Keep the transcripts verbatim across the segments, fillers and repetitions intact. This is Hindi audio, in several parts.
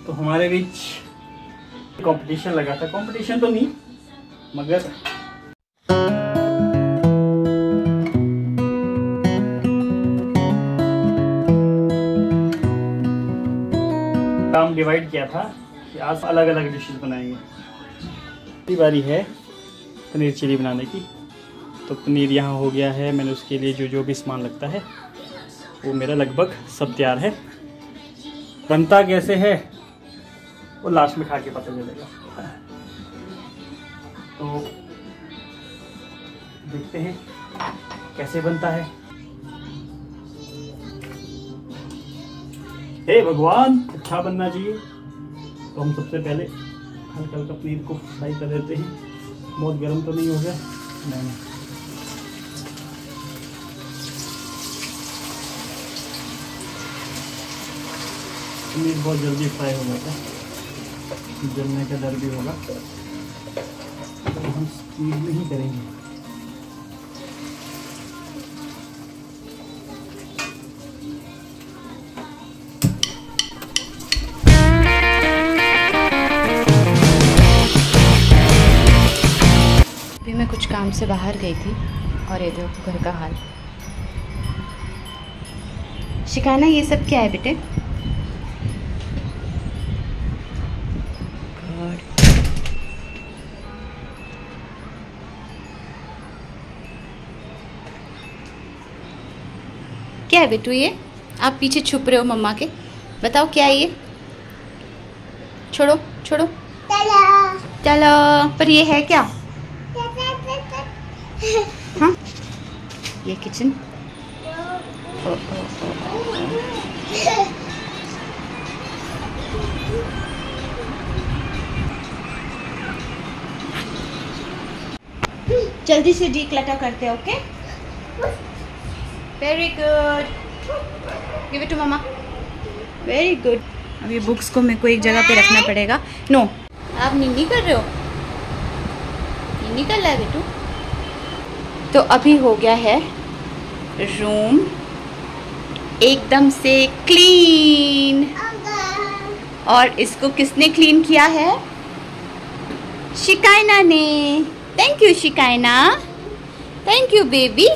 तो हमारे बीच कंपटीशन लगा था, कंपटीशन तो नहीं मगर काम डिवाइड किया था कि आज अलग अलग डिशेस बनाएंगे। पहली बारी है पनीर चिली बनाने की, तो पनीर यहाँ हो गया है। मैंने उसके लिए जो जो भी सामान लगता है वो मेरा लगभग सब तैयार है। बनता कैसे है वो लास्ट में खा के पता चलेगा। तो देखते हैं कैसे बनता है। हे भगवान, अच्छा बनना चाहिए। तो हम सबसे पहले हल्का हल्का पनीर को फ्राई कर देते हैं। बहुत गर्म तो नहीं हो गया? नहीं। पनीर बहुत जल्दी फ्राई हो जाता है, जलने का डर भी होगा, तो हम स्पीड में ही करेंगे। अभी मैं कुछ काम से बाहर गई थी और ये देखो घर का हाल। शिकाना, ये सब क्या है बेटे? क्या है बेटू ये? आप पीछे छुप रहे हो मम्मा के। बताओ क्या है ये? छोड़ो छोड़ो। चलो चलो। पर ये है क्या? हाँ, ये किचन। ओ, ओ, ओ, ओ। जल्दी से डी क्लटर करते हैं, okay? Very good. Give it to mama. Very good. अब ये बुक्स को मेरे को एक जगह पे रखना पड़ेगा। नो, आप निन्नी कर रहे हो? निन्नी कर रहा है बेटू। तो अभी हो गया है रूम एकदम से क्लीन। और इसको किसने क्लीन किया है? शिकायना ने। Thank you Shikayna. Thank you baby.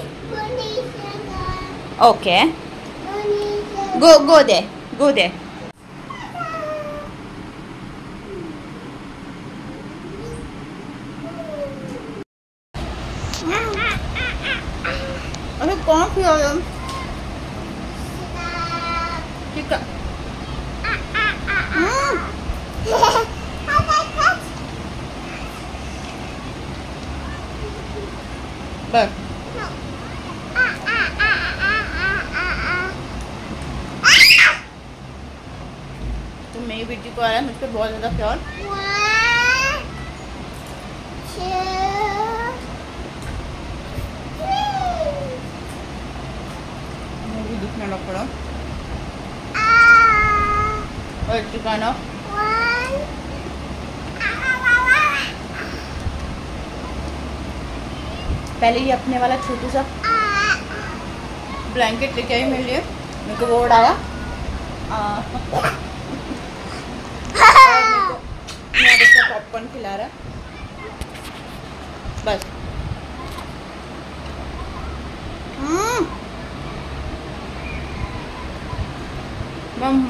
Okay, go go दे गो दे। अरे कौन किया है? ठीक है। बस तो मेरी बेटी को आ रहा है मुझ पर बहुत ज़्यादा प्यार। मुझे दिखने लग पड़ा और ठिकाना पहले ही अपने वाला छोटू सा ब्लैंकेट लेके आई मेरे लिए। मेरे को वो उड़ाया। पॉपकॉर्न खिला रहा बस। मम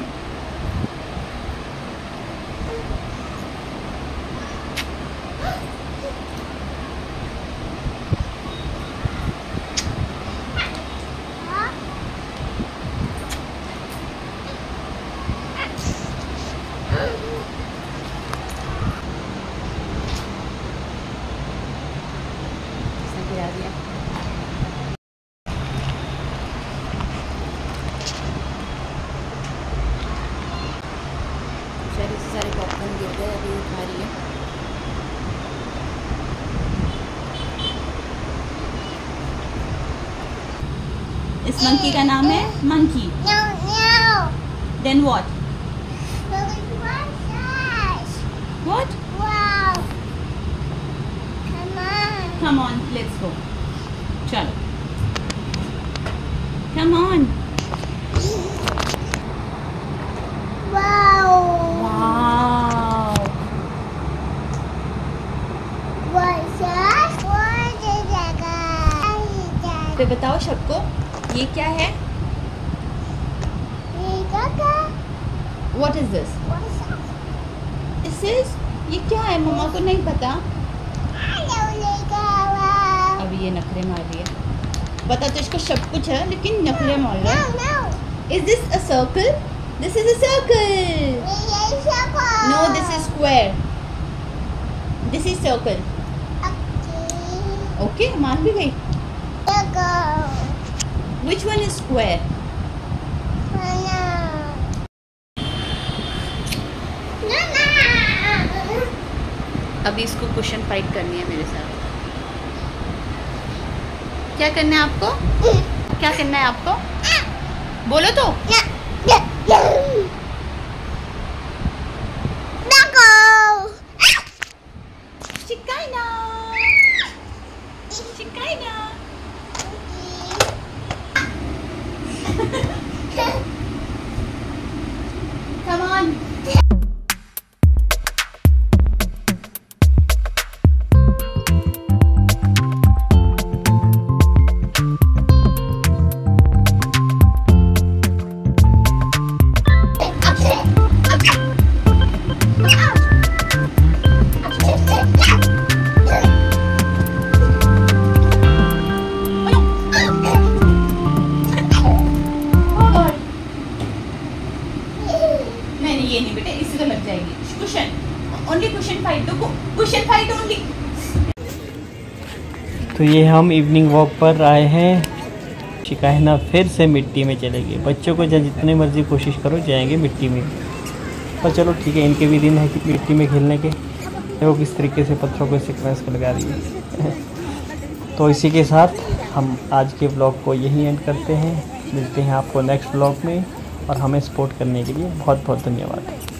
सारे पॉपकॉर्न गिर गए, अभी उठा रही है। इस मंकी का नाम है monkey. Then what? What? Come on, let's go. चलो, come on. Wow. Wow. बताओ सबको, ये क्या है? What is this? This is, ये क्या है? मम्मा को नहीं पता। अभी ये नखरे मार रही है। पता तो इसको सब कुछ है लेकिन नखरे मार रहा है। Is this a circle? This is a circle. No, this is square. This is circle. Okay, मान भी गई। Which one is square? अभी इसको क्वेश्चन फाइट करनी है मेरे साथ। क्या करना है आपको? क्या करना है आपको? बोलो तो। चिकाइना, चिकाइना। Come on. ये नहीं बेटे, इससे तो लग जाएगी। क्वेश्चन ओनली, क्वेश्चन फाइट दो, क्वेश्चन फाइट ओनली। तो ये हम इवनिंग वॉक पर आए हैं। शिकायना फिर से मिट्टी में चले गए। बच्चों को जब जितनी मर्जी कोशिश करो जाएंगे मिट्टी में, पर चलो ठीक है, इनके भी दिन है कि मिट्टी में खेलने के। देखो किस तरीके से पत्थरों को ऐसे क्रैश कर लगा रही है। तो इसी के साथ हम आज के ब्लॉग को यहीं एंड करते हैं। मिलते हैं आपको नेक्स्ट ब्लॉग में, और हमें सपोर्ट करने के लिए बहुत बहुत धन्यवाद।